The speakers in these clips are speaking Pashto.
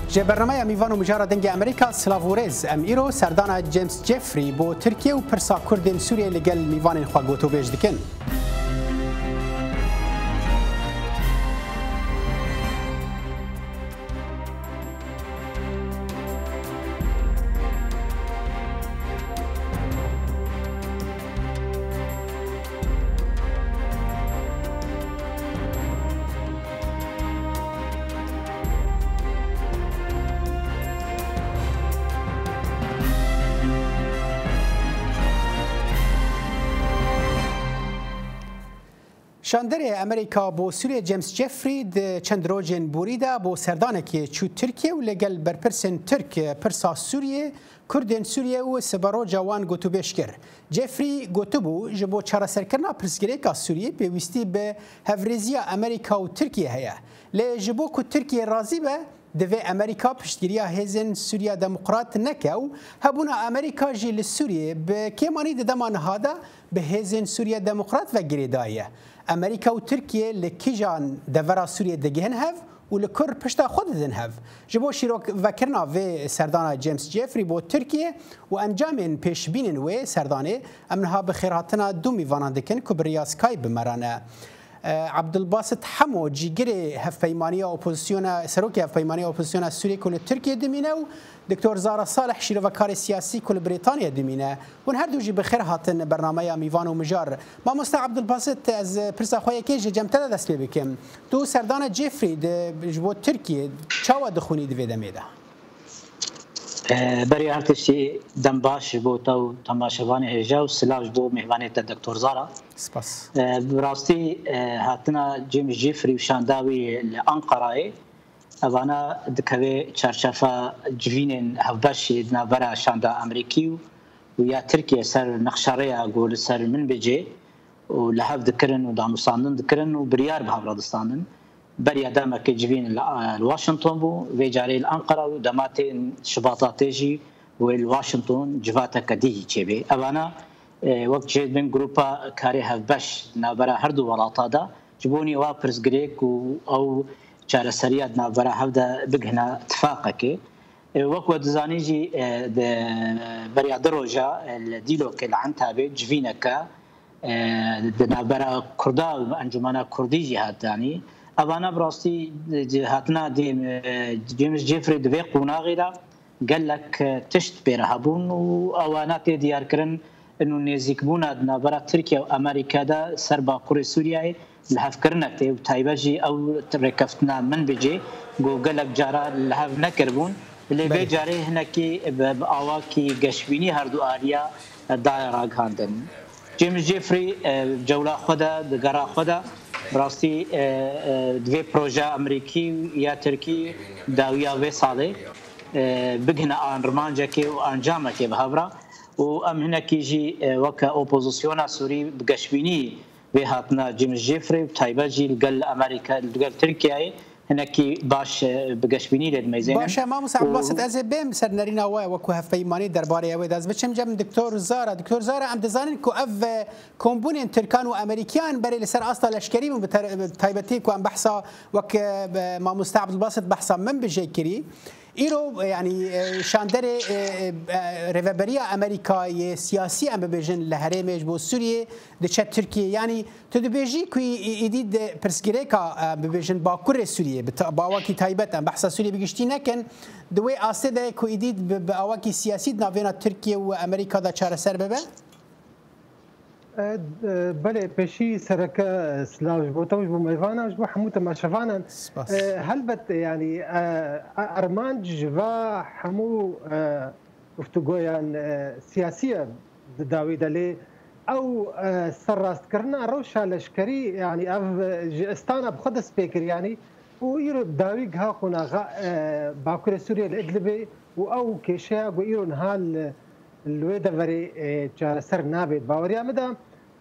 جه برنامه میوان و مجاره دنگ امریکا سلاوورز ام ایرو سردان جیمز جفری بو ترکیه و پرسا کردین سوریه لگل میوان خواگوتو بیج دکن. شاندر امریکا بو سوریه جیمز جفری د چند روزن بوریدا بو سردانه که چو ترکیه و لگل برپرسن ترک پرسا سوریه کردن سوریه و سبارو جوان گوتو بشکر. جفری گوتو بو جبو چارا سرکرنا پرسگریکا سوریه پیوستی به هفریزیا امریکا و ترکیه هیا. لی جبو که ترکیه رازی به دوی امریکا پشتگیریا هزن سوریا دموکرات نکو هبونا امریکا جیل سوریه به کمانی دمان هادا به هزن سوریا دموکرات و گریدایه. امریکا و ترکیه لکیجان دورا سوریه دگهن هف و لکر پشتا خود دن هف. جبو شیروک وکرنا و سردان جیمز جفری بو ترکیه و انجام پیشبینن و سردانه امنها بخیراتنا دو میوانان دکن که بریا سکای بمرانه. عبدالباسط حمو جیگری هفپیمانی اپوزیسیون سروکی هفپیمانی اپوزیسیون سوریه کل ترکیه دمینه و دکتور زارا صالح شیروکار سیاسی کل بریتانیا دمینه و هر دو جی بخیر هاتن برنامه میوان و مجار ما مست عبدالباسط از پرسا خویا که جمتر دست بکم تو سردان جفری جبو ترکیه چاوا دخونی دویده میده برای هرتشی دم باش بو تو تماشاوان هجا و سلاج بو مهمانی دکتور زارا سپاس براستی هاتنا جیمز جفری و شانداوی لانقره اوانا دکوی چارچفا جوینن هفباشی نابرا شاندا امریکی و یا ترکیه سر نقشاره گول سر من بجی و لحف دکرن و داموساندن دکرن و بریار به هفرادستانن بریا دامك جبين الواشنطن بو في جاري الانقره ودمات شباطاتيجي والواشنطن جفاتا كديه تشبي اوانا وقت جيد من جروبا كاري هفبش نابرا هردو ولاطادا جبوني وابرز جريك او شار سرياد نابرا هفدا بقهنا اتفاقك وقت دزانيجي بريا دروجا الديلوك العنتابي جفينكا نابرا كردا انجمانا كردي جهاداني اوانا براستی هاتنا دیم جیمز جفری دوی قوناغی را قال لك تشت بيرهبون واوانات ديار كرن انه نزيك بونا نابرا تركيا وامريكا دا سربا قري سوريا لهفكرنا تايباجي او ركفتنا من بيجي قال لك جارا لهف نكربون اللي بيجاري هناكي باواكي قشبيني هردو اريا دايرا غاندن جيمز جيفري جوله خدا دغرا خدا براستی دوی پروژه امریکی یا ترکی داویا و ساله بگهنا آن رمانجه که و انجامه که بهبرا و ام هنا کیجی وکا اپوزیسیون سوری بگشبینی به هاتنا جیمز جفری تایباجی لقل امریکا لقل ترکیه هناكي باش بقشبيني للميزان باش ما مساعد باسط از بهم سر نرينا وكو هفيماني درباري اوي داز بچم جم دكتور زارا ام دزانن كو اف كومبونين تركان وامريكان بري لسر اصلا لشكري من تايبتي كو ام بحثا وك ما مستعبد الباسط بحثا من بجيكري ایرو یعنی شاندر رهبری امریکای سیاسی ام ببیجن لهرمش بو سوریه دچ ترکیه یعنی تو دبیجی کی ایدید پرسگریکا ببیجن باکور سوریه باواکی تایبت ام بحث سوریه بگشتی نکن دوی اسده کو ایدید باواکی سیاسی ناوینا ترکیه و امریکا دا چاره سر ببه بله پشی سرکه سلاوش بوتوش بومیوانش بو حموت ماشفانن هلبت يعني ارمان جوا حمو گفتگویان سیاسیه داوید علی او سراست کرنا روشا لشکری يعني اف استانا بخد سبيكر يعني ويرو داويق هاقونا باكور سوريا الادلبي او كيشا ويرو نهال الويدا فري جارسر نابد باوريا مدام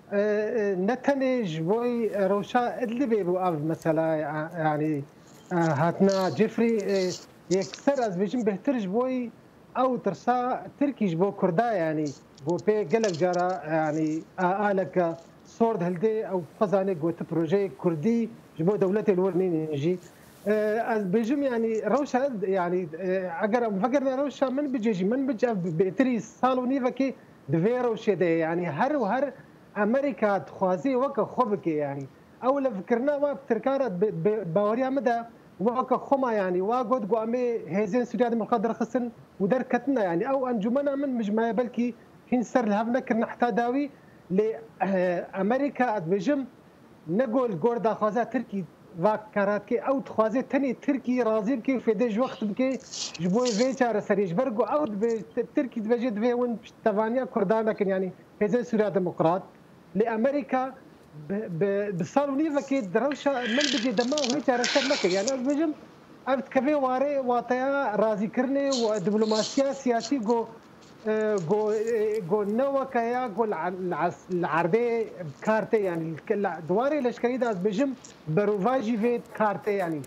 نتنج بوي روشا ادلبي بو اف مثلا يعني هاتنا جفري يكسر از بيجن بهترج بوي او ترسا تركيش بو كردا يعني بو بي قلق جارا يعني آلك صورد هلدي او خزاني قوت بروجي كردي جبو دولتي الورنين يجي از بيجم يعني روشة يعني اگر فكرنا روشة من بيجي من بيجي بتري صالوني فكي دفيرو شده يعني هر امريكا تخوازي وك خوبك يعني اول فكرنا وتركارت باوريا مدى وك خما يعني واقد قامي هزين سوريا مقدر خصن ودر كتنا يعني او انجمنا من مجمع بلكي هين سر لهفنا كنا حتى داوي لامريكا بيجم نقول جوردا خوازا تركي وكارات كي او تخوازي تاني تركي راضي بكي في ديج وقت بكي جبوي فيتشار سريج برغو او تركي تبجد في ون تفانيا كردانا كن يعني هزين سوريا ديمقراط لامريكا بصالوني فكي دروشة من بجي دما وفيتشار سر يعني بجم ابت كفي واري واطيا راضي كرني ودبلوماسيا سياسي جو نوا كيا جو العربي كارتي يعني دواري لشكري داز بجم بروفاجي في كارتي يعني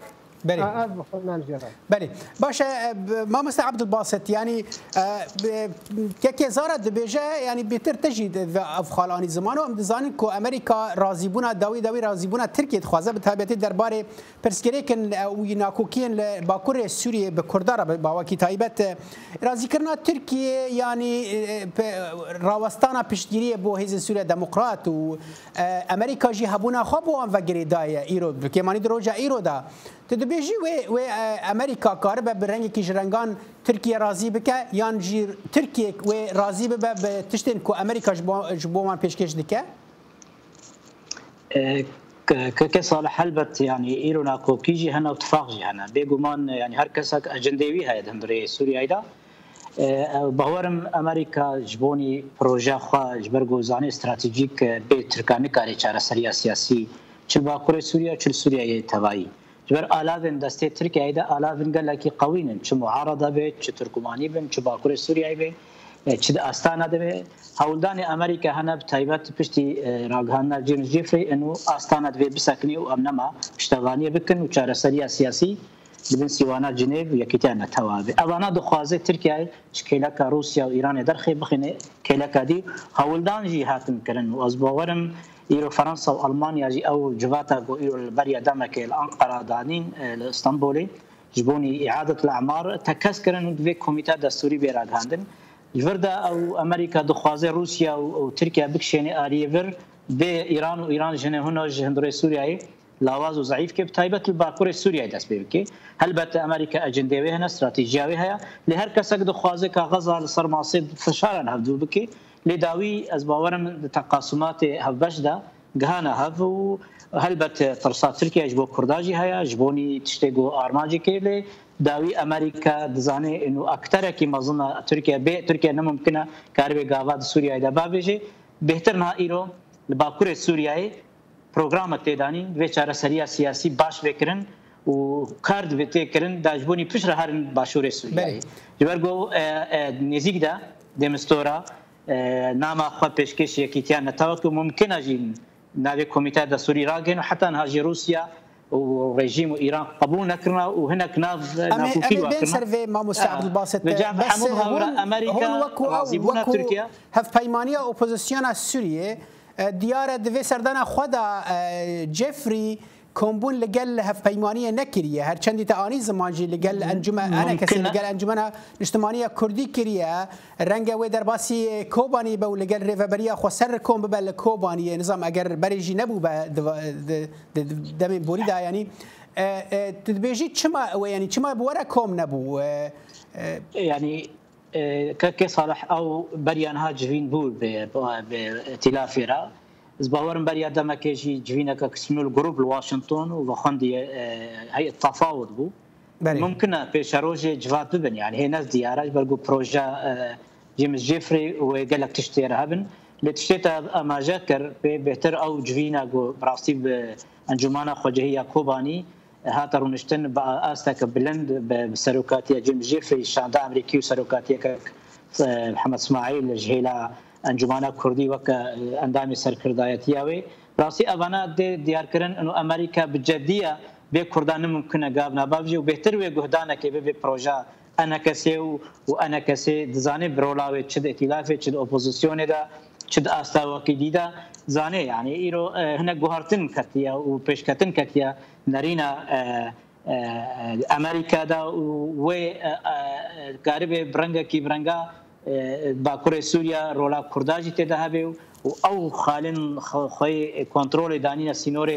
بله باشه ما مثل عبد الباسط يعني که زارد بيجا يعني بهتر تجد افخالانی زمانو ام دزانین کو امریکا راضیبونا داوی راضیبونا ترکیه خوازه به تابعیت درباره پرسکریکن او ناکوکین باکور سوریه به کردارا باوکی تایبت راضی کرنا ترکیه يعني راوستانا پشتگیری بو حزب سوریه دموکرات و امریکا جی هبونا خوب و ام وگری دای ایرو که مانی دروجا ایرو دا تدبيجي و امريكا كاربه برنگي كي جرنگان تركيا راضي بك يان جير تركيا و راضي به تشتين كو امريكا جبو ما پیشکش دكه كصالح حلبت يعني ايرونا كو كيجي هنا اتفاقجي هنا بيغمان يعني هر كسك اجندوي هاي دندري سوريا ايدا باورم امريكا جبوني بروجا خوا جبرغو زاني استراتيجيك بي تركاني كاري چاره سريا سياسي چل باكور سوريا چل سوريا تبعي جبر آلافن دسته ترکیه دا آلافن گلکی قوینن چه معارضه به چه ترکمانی بن چه باکور سوریه به چه آستانه ده هولدان امریکا هنب تایبت پشتی راگهان جیمز جیفری انو آستانه ده بسکنی و امنما پشتوانی بکن و چاره سری سیاسی بدن سیوانا جنیو یکیتان توابه اوانا دخوازه ترکیه چکیلک روسیا و ایران درخی بخینه کیلک دی هولدان جی هاتن کرن و از باورم إيرو فرنسا وألمانيا جي أو جواتا جو إيرو البرية دمك الأنقرة دانين الإسطنبولي جبوني إعادة الأعمار تكسكرن في كوميتا دستوري بيراغاندن جفردا أو أمريكا دخوازي روسيا وتركيا بكشيني آريفر بإيران وإيران جنه هنا جهندري سوريا لاواز وضعيف كيف تايبت الباكور سوريا داس بيبكي هل بت أمريكا أجندوي هنا استراتيجية هي لهر كسك دخوازي كغزة لصرماصيد فشارا هفدو بكي لداوي از باورم تقاسمات هفبشدا جهانا هفو هلبت ترصات تركيا جبو كرداجي هيا جبوني تشتغو ارماجي كيلي داوي امريكا دزاني انه اكثر كي مظن تركيا ممكنه كاربي غاواد سوريا دا بابجي بهترنا ايرو لباكور سوريا برنامج تداني وچاره سريا سياسي باش وكرن و كارد وتكرن داجبوني بشر هارن باشور سوريا جبرغو نزيك دا دمستورا نام خو پیشکش یکیتیان نتاوک ممکن اجین ناوی کمیته دستوری راگن و حتی هاجی روسیا و رژیم ایران قبول نکرنا و هناك نافوکی وکرنا بین سروی ما مستعد الباسط بس امریکا راضیبونا ترکیا هف پیمانی اپوزیسیون سوریه دیار دوی سردان خدا جيفري كومبون لقال هف بيمانية نكرية هر چندی تعانی زمانجی لقال انجمن انا کسی لقال انجمن اجتماعی کردی کریه رنگ و در باسی کوبانی به لقال ریفبریا خو سر کوم به کوبانی نظام اگر بریجی نبو به دم بوریدا یعنی تدبیجی چما یعنی چما بورا کوم نبو يعني كصالح او بريانها جفين بول بائتلافيرا زباورن بريا دمكيجي جفينك كسمو الجروب لواشنطن وخندي هي التفاوض بو ممكن بيشاروجي جوات ببن يعني هي ناس دياراج برغو بروجا جيمس جيفري وقال لك تشتري هبن لتشتيتا اما جاكر بهتر او جفينا جو براستي انجمانا خوجهيه كوباني هاترو نشتن باستك بلند بسروكاتيه جيمس جيفري شاندا امريكي وسروكاتيه محمد اسماعيل جهيلا انجمانا كردي وك اندامي سركردايتياوي راسي اوانا ديار كرن انه امريكا بجديه بكردان ممكن قابنا بابجي وبهتر وجهدانا كي ببروجا انا كسي وانا كسي دزاني برولاوي تشد ائتلافي تشد اوبوزيسيون دا تشد استاوكي ديدا زاني يعني ايرو هنا جوهرتن كتيا وبيشكتن كتيا نارينا امریکا دا و غاربه برنگا کی برنگا باکوره سوریا رولا کرداجی ته ده به او خالن خوی کنترل دانینا سینوره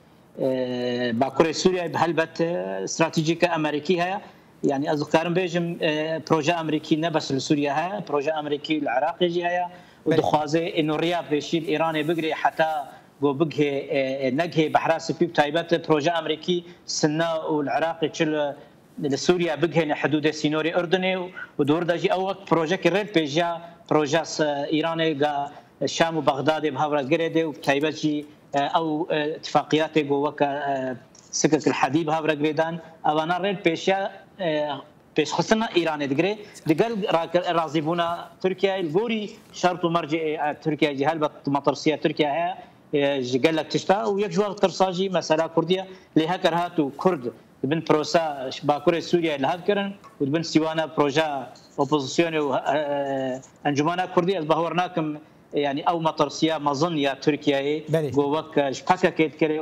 باکوره سوریا به هلبت استراتیجیک امریکی هيا يعني اذكرم بيجم بروجه امريكي نه بس لسوريا هيا بروجه امريكي العراق جي هيا ودخوازه انه رياض بيشيل ايران بقري حتى جو بقه نجه بحراس في تايبات بروجه امريكي سنا والعراق تشل لسوريا بقه حدود سينوري اردني ودور داجي او بروجه كريت بيجا بروجه ايران جا الشام وبغداد بهاورا قريده وتايبات او اتفاقيات جو وكا سكك الحديد هاورا قريدان اوانا ريت بيشا پیش خصنا ایران دگره دگل راضی بونا ترکیه الگوری شرط و مرجع ترکیه جهل بط مطرسيه ترکیه ها جگل تشتا و یک جوار ترساجي مساله كرديه لها كرهات كرد بن بروسا باكوره سوريا لها كرن وبن سيوانا بروجا اوبوزيسيون انجمانا كرديه بهورناكم يعني او مطرسيه مظن يا تركيا جوك شبكه كيت كري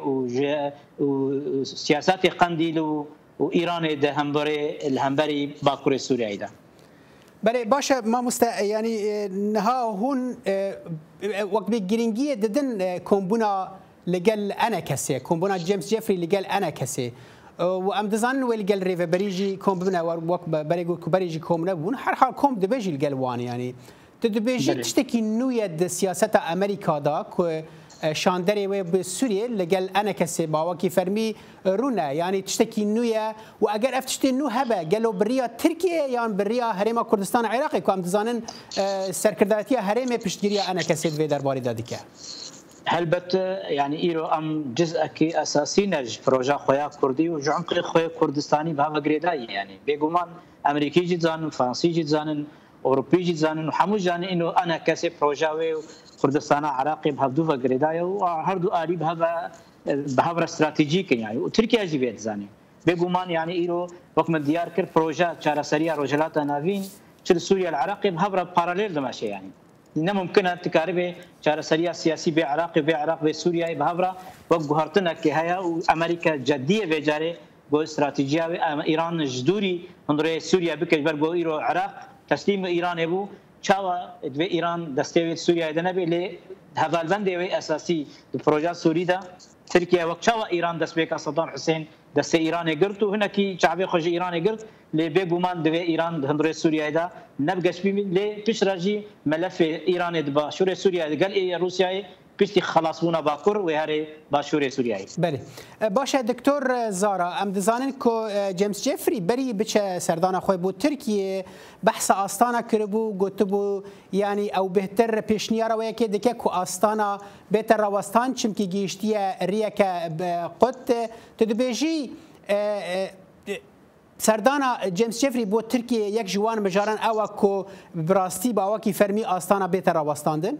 و سياسات قنديل وإيران ده الهمبري باكوري سوريا ده. بله باشه ما يعني نها هون وقت بجرينجية ددن كومبونا لقال أنا كسي كومبونا جيمس جيفري لقال أنا كسي وأم دزان ولقال ريفا بريجي كومبونا وقت بريجو بريجي كومبونا بون هر حال كوم دبيجي القلوان يعني تدبيجي تشتكي نوية سياسة أمريكا دا شاندري وبسوريا لقال أنا كسي باوكي فرمي رونا يعني تشتكي نويا وأجر أفتشتي نو هبا قالوا بريا تركيا يعني بريا هريمة كردستان عراقي كم تزانن سركرداتيا هريمة بشتريا أنا كسي في درباري داديكا هلبت يعني إيرو أم جزء كي أساسي نج بروجا خويا كردي وجعمق خويا كردستاني بهذا قريداي يعني بيجومان أمريكي جزانن فرنسي جزانن أوروبي جزانن وحمو جاني إنه أنا كسي بروجاوي كردستان عراقي بهدوفا قريدايا وهردو آلي بهذا استراتيجيك يعني وتركيا جيبت زاني بيجومان يعني إيرو وقت ديار كر بروجا شارع سريع رجلات نافين شل سوريا العراقي بهذا باراليل دمشي يعني إنما ممكن أن تكاربه شارع سريع سياسي بعراقي بعراق بسوريا بهذا وجهرتنا كهيا وأمريكا جدية بجاري جو استراتيجية إيران جدوري من سوريا بكجبر جو إيرو عراق تسليم إيران يبو چاوا دوی ایران دستیوی سوریه دنه به لی هوالبند دوی اساسی پروژه سوری دا ترکیه وقت چاوا ایران دست به صدام حسین دست ایران گرت و هنا کی شعب خوش ایران گرت لی به گمان دوی ایران هندره سوریه دا نبگش بی لی پیش راجی ملف ایران دبا شور سوریه قال روسیه پیشتی خلاص بونا باکور و هری باشور سوریایی. بله. باشه دکتر زارا ام دزانن که جیمز جفری بری بچه سردان خوی بود ترکیه بحث آستانه کربو گوتبو یعنی او بهتر پیشنیار و یکی دکه که آستانه بهتر راوستان چم که گیشتیه ریه که قد تدبیجی سردان جیمز جفری بود ترکیه یک جوان مجارن او که براستی با وکی فرمی آستانه بهتر راوستاندن؟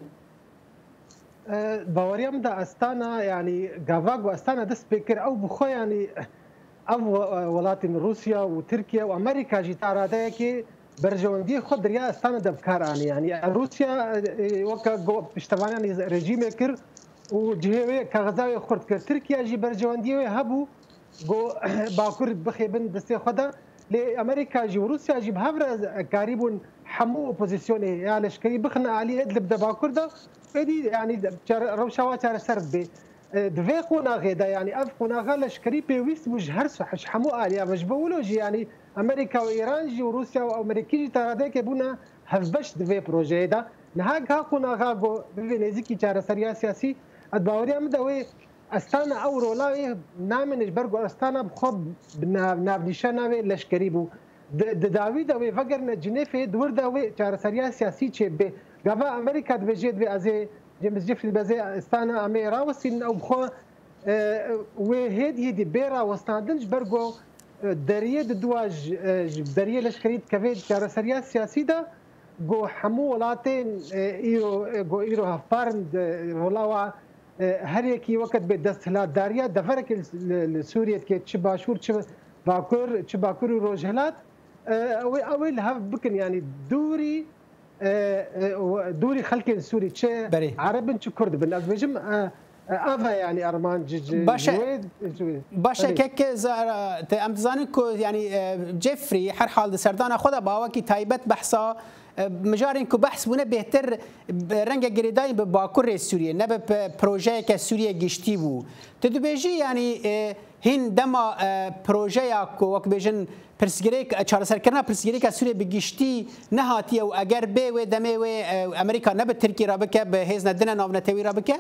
باوريم دا استانا يعني غافاغ واستانا دس بكر او بخو يعني او ولات روسيا وتركيا وامريكا جي تاراده كي برجوندي خد ريا استانا دبكار يعني روسيا وكا بشتواني رژیم كر وجهوي كغزاوي خرد كر تركيا جي برجوندي هبو جو باكور بخيبن دس خدا لامريكا جي وروسيا جي بهفر قريبون حمو اوبوزيسيون يعني شكي بخنا عليه ادلب دباكور دا بدي يعني روشوا تاع سرد بي دفي قونا غدا يعني اف قونا غلش كريبي ويس وجهر صح حمو اليا مجبولوجي يعني امريكا وايران جي وروسيا وامريكا جي ترادك بونا هفبش دفي بروجي دا نهاك قونا غاغو بفينيزيكي تاع سياسي ادباوري امدوي استانا او رولاي نامن برغو استانا بخب نابنيشانا لشكريبو داوود او فقرنا جنيفه دوردا وي تاع سياسي تشي بي غابا امريكا دبجيت بازي جيمس جيفري بازي استانا اميرا وسين او بخو وهدي دي بيرا وستاندنج برغو دريه دواج دريه لشكريت كفيد تاع سياسي دا جو حمو ولاتين ايرو هفارن رولاوا هر يكي وقت بدستهلات داريا دفرك السورية كي تشباشور تشباكور روجهلات اول هاف بكن يعني دوري خلق سوري تشي عرب تشي كرد بالازبجم افا يعني ارمان باشا كيك ام تزانن کو يعني جيفري هر حال سردان خدا باوا کی تایبت بحثا مجارين کو بحث بونه بهتر رنگ گریدای به باکور سوریه نه به پروژه که سوریه گشتی بو تدبیجی يعني هین دما پروژه کو وک بیژن پرسگریک چارسر کرنا پرسگریک سوریه بگشتی نهاتی او اگر به و دمه و امریکا نه به ترکیه را بکه به هیز ندنه ناو نتوی را بکه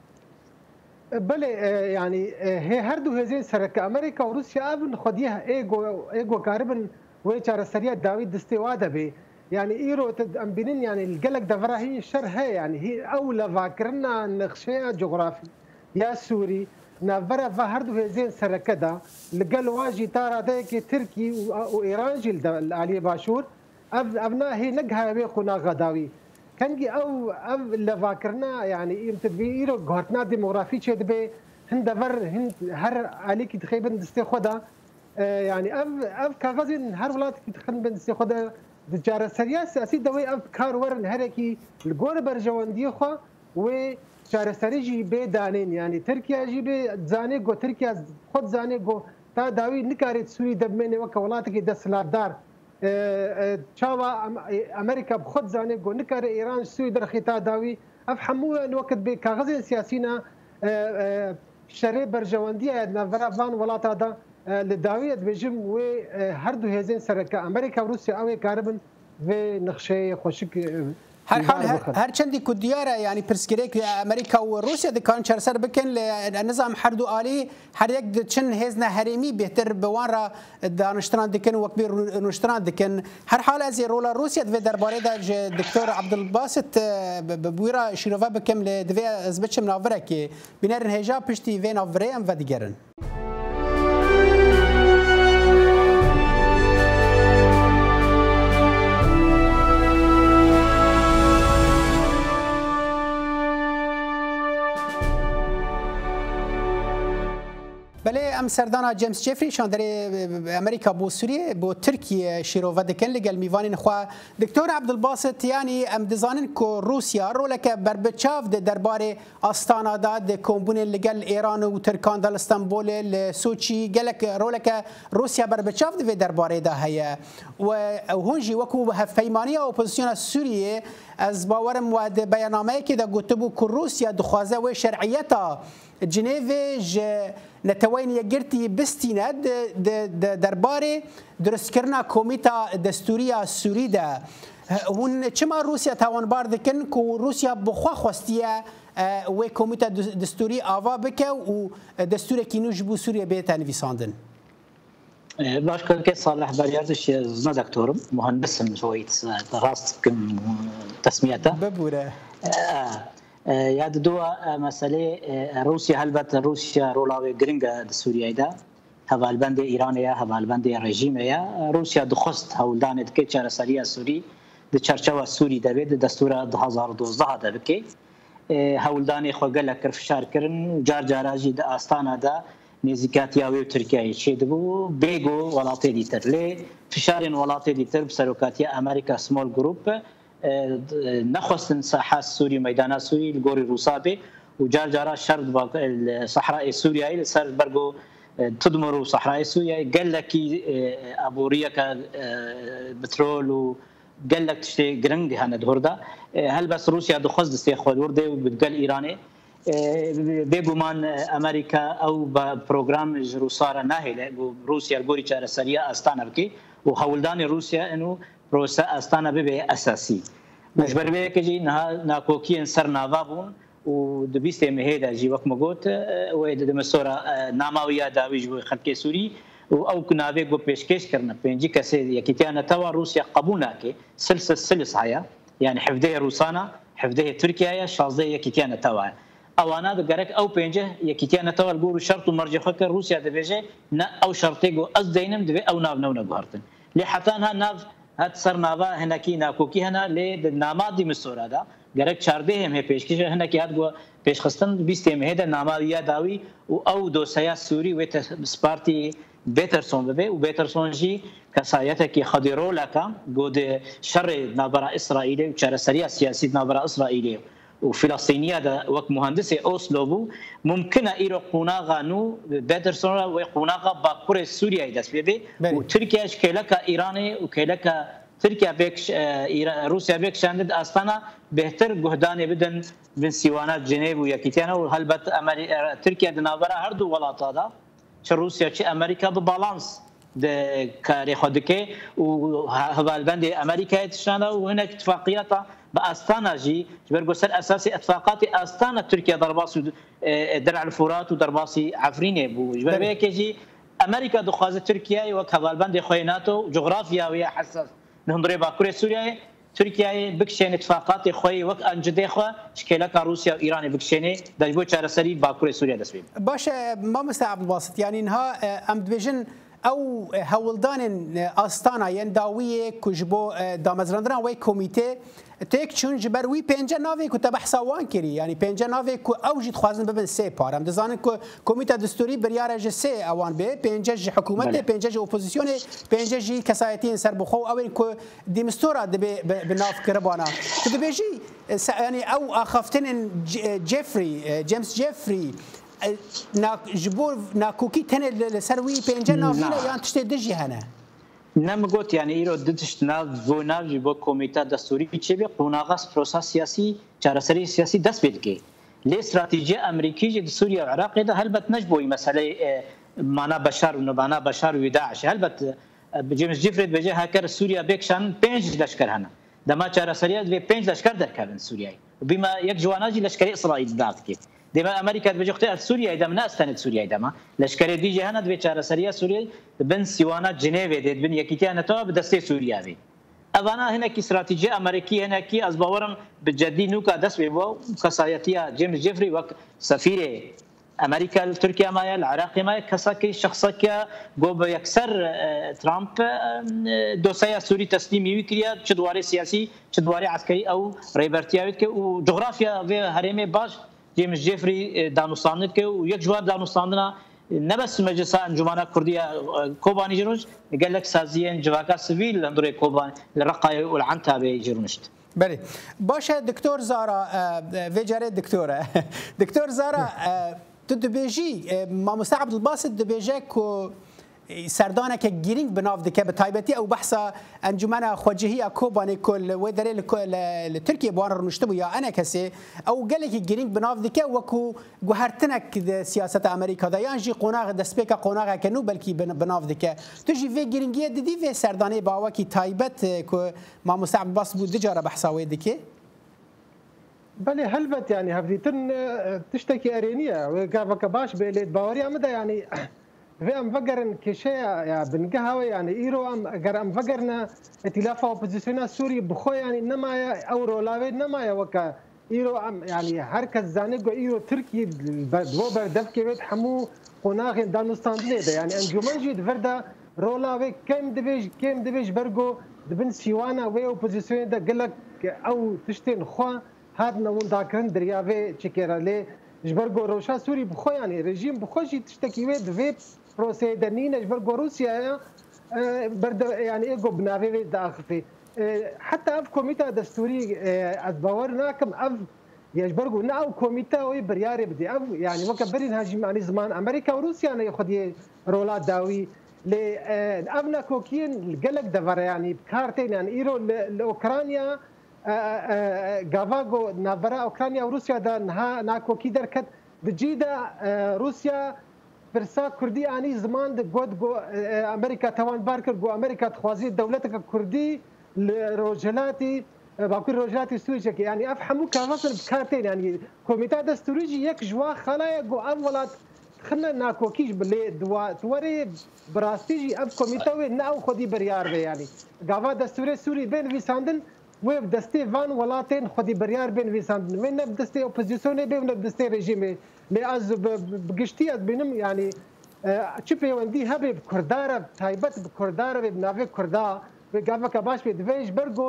بله يعني هي هردو هزين سرك امريكا وروسيا ابن خديها ايجو قاربا ويشار سريع داوود دستواده به يعني ايرو تدبنين يعني القلق دفرا هي الشر هي يعني هي اولى فاكرنا نقشيه جغرافي يا سوري نافرا فهردو هزين سرك دا لقال واجي تارا ديك تركي وايران جيل علي باشور ابنا هي نقها بيخنا غداوي كنجي او اللي فاكرنا يعني يمتبيرو غورتنا ديموغرافي تشد به هندفر هند هر عليك تخيبن دستخدا يعني اف كاغازين هر ولات تخن دستخدا دجار سريا سياسي دوي اف كار ورن هركي الجور برجوندي خو و شار سريجي بدانين يعني تركيا جي بزاني جو تركيا خود زاني جو تا داوي نكارت سوري دبمني وك ولاتك دسلادار تشاوا امريكا بخد زاني جو نكار ايران سوي در خطا داوي افهموا الوقت بكاغذ سياسينا شري برجوانديه نافرا فان ولاتا دا لداويه بجم و هردو هزين سركا امريكا وروسيا او كاربن في نقشه خوشك هر چندی کو دیاره يعني پرسکریک امریکا و روسیا د کان چرسر بکن نظام حردو عالی هر یک چن هزنا حریمی بهتر بوان را دانشتران دکن و کبیر نشتران دکن هر حال از رولا روسیا د درباره د دکتور عبدالباسط بویرا شیروفا بکم ل دوی از بچم ناوره کی بینرن هجا پشتی وین اوره ام و دیگرن بله ام سردانا جیمز جيفري شاندري امريكا بو سوريا بو تركيا شيروفا دكن لقال ميفانين خوا دكتور عبدالباسط يعني ام دزانن كو روسيا رولك بربتشاف درباري استانا داد كومبون لقال ايران وتركان دال اسطنبول لسوتشي قالك رولك روسيا بربتشاف دي درباري دا هي وهونجي وكو فيمانيه اوبوزيسيون السوريه از باورم و بیاننامه که دا گوتبو که روسیا دخوازه و شرعیتا جنیوی نتوین یگرتی بستینه درباره درست کرنا کمیتا دستوریا سوری ده هون چما روسیا توانبار دکن که روسیا بخوا خواستیه و کمیتا دستوری آوا بکه و دستور کینوش بو سوریا بیتا نویساندن باشكر كي صالح بريازش زنا دكتورم مهندس شوية راست كم تسميته ببوره يا دوا مسألة روسيا هلبت روسيا رولاوي جرينجا سوريا دا هذا البند إيرانية هذا البند رجيمية روسيا دخست هولدان دكي شر سريع سوري دشرشوا سوري دبيد دستور 2012 دبكي هولدان خو قال كرفشار كرن جار جاراجي دا استانا دا نزیکاتی و ترکیه چه دبو بیگو ولاتی دیتر لی فشارین ولاتی دیتر بسروکاتی امریکا سمول گروپ نخواستن ساحه سوری میدان سوری الگوری روسابه و جار جارا شرط با صحراء سوریایی سر برگو تدمروا صحراء سوريا قال لك ابوريه بترول وقال لك تشتي جرنج هنا دهوردا هل بس روسيا دخز استخدام ورده وبتقال ايراني بيجومان امريكا او بروجرام جروسارا ناهله روسيا الجوري شهر سريع استانا بكي وحولدان روسيا انه روسا استانا ببي اساسي مجبر بيه كجي ناكوكي انصر نافابون ودبيست مهيدا جي وقت مغوت ويد دمسورا ناماويا داويج خلكي سوري او كناوي جو پیشکش کرنا پنجي کسي يكيتانا توا روسيا قبولنا كي سلس هيا يعني حفظه روسانا حفظه تركيا شازده يكيتانا توا اوانا دغرك او پنجه يكيتانا توا الجورو شرط مرجع فكر روسيا دبيجه نا او شرطي جو از دينم دبي او ناو نغارتن لحتانها ناف هات سر ناوا هناكي ناكوكي هنا ل نامادي مسورا دا گرک 14 هم پیشکش هنا کی هات گو پیشخستن 20 مهدا ناماویا داوی او دوسیا سوري و سپارتي بيترسون ببي وبيترسون جي كسايته كي خديرو لك جود شر نابرا اسرائيل وشر سريع سياسي نابرا اسرائيل وفلسطينيه دا وك مهندس اوسلو بو ممكن ايرو قوناغا نو بيترسون وقوناغا باكور سوريا داس بيبي وتركيا شكلك ايراني وكلك تركيا بيك روسيا بيك شاندد استانا بهتر جهدان بدن من سيوانات جنيف وياكيتانا وهلبت تركيا دنابرا هردو ولاتا دا روسيا تش امريكا ببالانس د کاری خودکه و هوالبند امریکا تشانا و هناك اتفاقيات باستانا جي برغسل اساسي اتفاقات استانا تركيا ضرباس درع الفرات وضرباسي عفرينه بو جبربيك جي امريكا دخاز تركيا وكهوالبند خويناتو جغرافيا ويا حساس نهضري باكوريا سوريا تركيا بكشين اتفاقات خوي وك انجدي خو شكلك روسيا وايران بكشينه دجبو چارسري باكوريا سوريا دسبي باش ما مستعب الواسط يعني انها ام ديفيجن او هولدان استانا ينداويه كجبو دامزراندران وي كوميتي تيك چون جبر وي پنجه ناوي کو تبحث وان كري يعني پنجه ناوي کو اوجد خوازن ببن سي بار ام دزان کو كوميتا دستوري بريار ج سي اوان به پنجه حكومت پنجه اپوزيسيون پنجه كسايتين سر بخو او کو ديمستورا بناف كربانا تدبيجي يعني او اخفتن جيمس جيفري جبور ناكوكي تنه لسروي بينجا نافينا يعني تشتي دجي هنا نم قلت يعني ايرو دتشت ناف فوناف جبو كوميتا دستوري تشبي قوناغاس بروسا سياسي جارسري سياسي دس بيدكي لي استراتيجيه امريكيه سوريا والعراق ده هلبت نجبوي مساله معنا بشار ونبانا بشار وداعش هلبت جيمس جيفريد بجي هاكر سوريا بيكشان بينج لشكر هنا دما جارسري في بينج لشكر دركابن سوريا وبما يك جواناجي لشكري اسرائيل داكي دما امريكا بجوقت سوريا اذا من استند سوريا اذا لشكري دي جهنه دبي چاره سريا سوريا بن سيوانا جنيف دي بن يكيتيانا تو بدستي سوريا بي انا هنا كي استراتيجيه امريكيه هنا كي از باورم بجدي نوكا دس بيبو كسايتيا جيمس جيفري وك سفير امريكا تركيا ما العراق ما كساكي شخصك جو بيكسر ترامب دوسيا سوري تسليمي وكريا چدواري سياسي چدواري عسكري او ريبرتياويت وجغرافيا في هرمي باش جيمس جيفري دانوستاند كه ويك جواب دانوستاندنا نبس مجلس انجمن كرديه كوباني جرونش قال لك سازيين جواكا سيفيل اندري كوبان الرقاي والعنتا بيجرونشت بله باشه دكتور زارا فيجاري دكتور زارا تدبيجي ما مستعب الباسط دبيجاكو سردانه که گیرینگ بناف دکه به تایبتی او بحثا انجمن خوجهی کوبانی کل و دلیل ترکیه بوان رنشته یا انا کسی او گله که گیرینگ بناف دکه وکو گوهرتنک سیاست امریکا دا یانجی قوناغ دسپیک قوناغ کنو بلکی بناف دکه تجی وی گیرینگی دیدی و سردانه باوا کی تایبت کو ما مستعب بس بود دجاره بحثا و دکه بله هلبت يعني هفديتن تشتكي ارينيه وقافك باش بليت باوري امدا يعني في ام فقرن كشيء يا بنقهوي يعني ايرو ام اگر ام فقرنا ائتلاف اوبوزيسيون سوري بخو يعني انما او رولاوي انما وكا ايرو ام يعني حركه زانيغو ايرو تركي دو بردفكي بيت حمو قناغ دانوستان ليدا يعني انجومن جيد فردا رولاوي كم دبيج برغو دبن سيوانا وي اوبوزيسيون دا قالك او تشتين خو هاد نون داكن دريافي تشكيرالي جبرغو روشا سوري بخو يعني رجيم بخو جي تشتكي ويد في بروسيدرنين جبرغو روسيا برد يعني ايجو بنافي داخفي حتى اف كوميتا دستوري ادبورناكم اف يجبرغو ناو كوميتا وي برياري بدي اف يعني وكبرين هاجي يعني زمان امريكا وروسيا انا ياخذ رولات داوي ل ابنا كوكين قالك دفر يعني بكارتين يعني ايرو لاوكرانيا غافاغو نافرا اوكرانيا وروسيا دا ناكوكي دركت بجيدا روسيا برسا كردي اني زمان د گود گو امريكا توان باركر گو امريكا تخوازي دولتك كردي روجلاتي باكر روجلاتي سويجك يعني افهموا كافصل بكارتين يعني كوميتا دستوريجي يك جوا خلايا گو اولات خلنا ناكوكيش باللي دوا توري براستيجي اف كوميتا ناو خدي بريار يعني غافا دستوري سوري بين فيساندن ويب دستي فان ولاتين خدي بريار بين فيساندن وين بدستي اوبوزيسيون بين بدستي ريجيم لأز بقشتيات بينهم يعني تشوفي وندي هبي بكردارة تايبت بكردارة بنافي كردا بقافة كباش بيدفيج برجو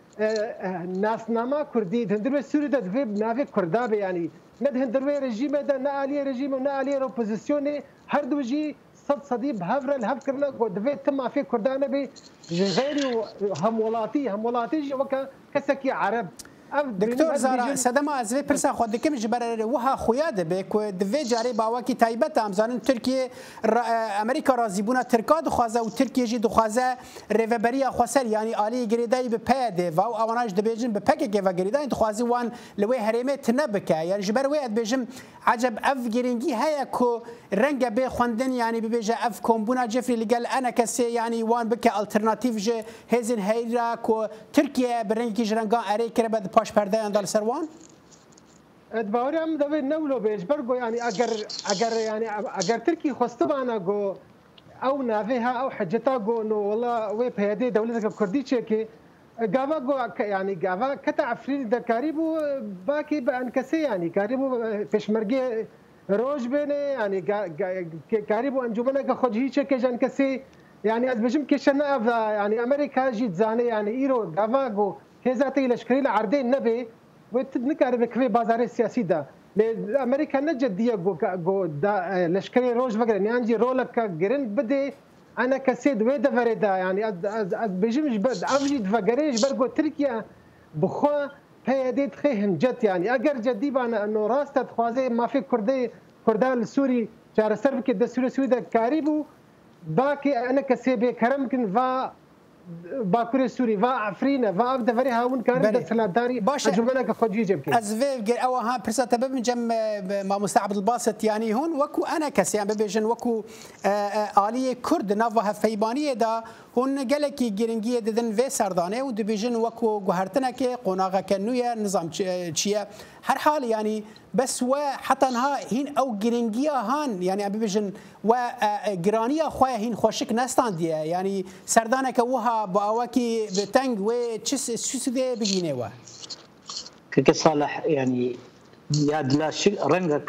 ناس نما كردي هندروي سوري ده دفي بنافي كردا يعني ند هندروي رجيم ده نالي رجيم ونالي اوبوزيسيون هردوجي صديب هفر الهف كرنا دفي تم في كردانة بي غيري هم ولاتي وكا كسكي عرب دکتور زارا سدما از وی پرسا خود دکم جبر وها خویاده به کو دوی جاری باوا کی تایبت امزان ترکیه امریکا رازیبونا ترکا دخوازه و ترکیه جی دخوازه ریوبریا خسر یعنی عالی گریدای به پاده و اواناج دبیجن به پک و گریدای دخوازی وان لوی هریمه تنبکه یعنی جبر وی ادبیجم عجب اف گرینگی هيا كو رنجا بي خوندن يعني ببيجا اف كومبونا جيفري اللي قال انا كسي يعني وان بك الترناتيف جي هيزن هيرا كو تركيا برنجي جرنجا اري كربد باش بردا اندال سروان ادباري ام دبي نولو بيج برغو يعني اگر تركي خستبانا جو او نافيها او حجتا جو انه والله وي بهدي دولتك الكردي تشيكي جافا جو يعني جافا كتا عفرين ده كاريبو باكي بانكسي يعني كاريبو بشمرجي روج بيني يعني كاريبو انجمنا كخجي تشيكي جانكسي يعني از بجم كشنا يعني امريكا جيت زاني يعني ايرو جافا جو هزاتي لشكري العردين نبي وتنكر بكفي بازار السياسي ده امريكا نجديه جو لشكري روج فقر يعني انجي رولك جرين بدي انا كسيد ويدا فريدا يعني از بيجمش بد افجد فقريش برغو تركيا بخوا هي ديت خيهم جت يعني اگر جدي بانا انه راست خوازي ما في كردان السوري شهر سربك الدستور السوري ده كاريبو باكي انا كسيبي كرمكن فا باكور السوري فا عفرينا فا ابدا فري هاون كان دسلاداري اجمنا كخجي جبك از في او ها برسا تبب من جم ما مستعبد الباسط يعني هون وكو انا كسي ام بيجن وكو آليه كرد نافها فيبانيه دا هون قالكي جرينجيه ددن في سردانه ودبيجن وكو جوهرتنا كي قناغه كنويا نظام تشيا هر حال يعني بس وحتى انها هين او جرينجيا هان يعني ابي بيجن وجرانيا خويا هين خوشك نستانديه يعني سردانه كوها باواكي بتنج و تشس دي بيجينوا كيك صالح يعني يا دلا رنجك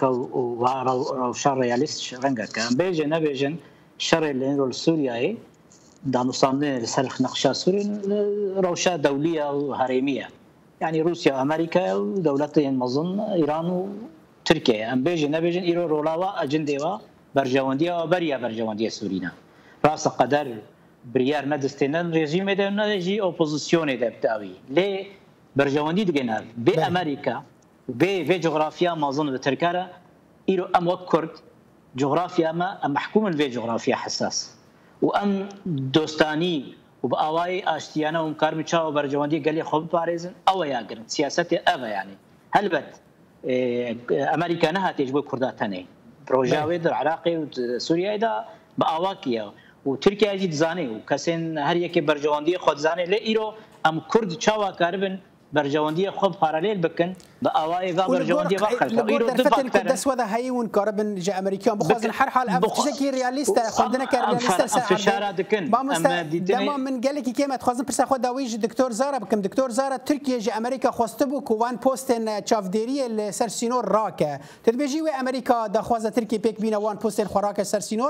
و شر رياليست رنجك بيجن بيجن شر اللي سوريا دانوستان لسرخ نقشة سوريا روشة دولية وهريمية يعني روسيا وأمريكا ودولتين مظن إيران وتركيا أم بيجن نبيجن إيرو رولاوا أجنديوا برجواندية وبريا برجواندية سورينا راس قدر بريار ندستين ريجيم ده نجي أوبوزيسيون ده بتاوي ليه برجواندي دجنا بأمريكا في جغرافيا مظن بتركارا إيرو أم وكرد جغرافيا ما أم محكوم في جغرافيا حساس وام دوستانی و با اوای اشتیانه و کارمچا و برجواندی گلی خوب بارزن او یاگر سیاست او يعني هلبت امریکا نه تجربه کرداتنه پروژه در عراق و سوریه دا با اواکیا و ترکیه جد زانه و کسین هر یک برجواندی خود زانه ل ایرو ام کرد چاوا کاربن برجواندی خوب پارالل بکن با اوای و برجواندی واخر ایرو دس ودا هیون کاربن جا امریکان بخوازن هر حال افشکی ریالیست خودنا کریالیست سر دکن دما من قال لك كيما تخوازن برسا خود داويج دكتور زارا بكم دكتور زارا تركيا جا امريكا خوستبو كوان بوستن تشافديري سر سينور راكه تدبيجي و امريكا دا خوازه تركيا بيك بينا وان بوستن خوراكه سر سينور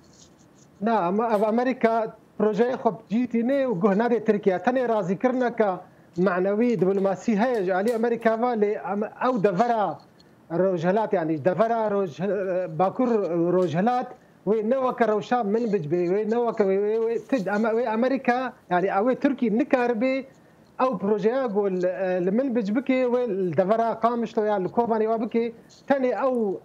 نعم امريكا بروجي خب جيتيني وجهناري تركيا تاني راضي كرنا ك معنوي دبلوماسي هي علي امريكا فالي او دفرا روجهلات يعني دفرا روج باكور روجهلات ونوك روشا من بجبي ونوك تد امريكا يعني او تركي نكاربي او بروجيا قول من بجبكي والدفرا قامشتو يعني الكوباني وابكي ثاني او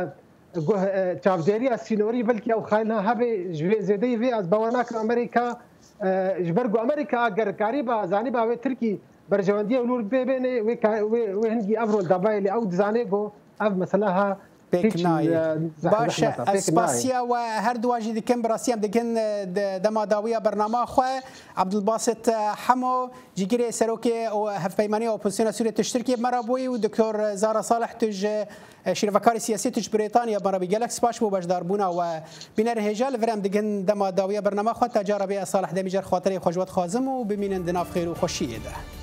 تشافديريا سينوري بلكي او خاينها هبي زيدي في از بواناك امريكا جبرگو امریکا اگر قریبا زانبا و ترکی برجواندی ولور ببینه و هندی افرول دبایلی او زانه گو اف مثلا باش اسباسيا وهر دواجي دكن براسيام دكن دما داويه برنامج خو عبد الباسط حمو جيكري سروكي او هفبيماني اوبوزيسيون سوريا تشتركي مرابوي ودكتور زارا صالح تج شرفكاري سياسي تج بريطانيا مرابي جالكس باش بو باش داربونا وبنر هجال فرام دكن دما داويه برنامج خو تجاربي صالح دميجر خاطري خوجوت خازم وبمين اندناف خير وخوشيه ده